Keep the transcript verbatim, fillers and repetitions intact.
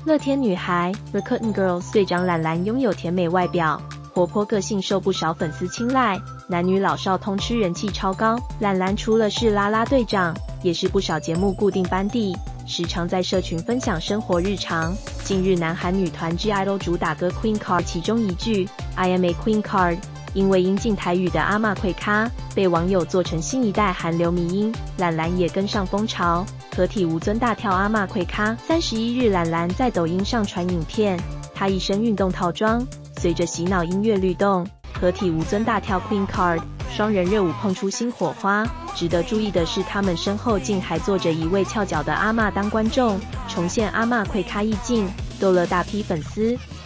乐天女孩 Rakuten Girls 队长懒懒拥有甜美外表，活泼个性，受不少粉丝青睐，男女老少通吃，人气超高。懒懒除了是啦啦队长，也是不少节目固定班底，时常在社群分享生活日常。近日，南韩女团 G I D O L 主打歌 Queen Card 其中一句 I am a Queen Card， 因为音近台语的阿嬷会咖，被网友做成新一代韩流迷音，懒懒也跟上风潮，合体吴尊大跳阿嬷会咖。三十一日，懒懒在抖音上传影片，她一身运动套装，随着洗脑音乐律动，合体吴尊大跳 Queen Card， 双人热舞碰出新火花。值得注意的是，他们身后竟还坐着一位翘脚的阿嬷当观众，重现阿嬷会咖意境，逗了大批粉丝。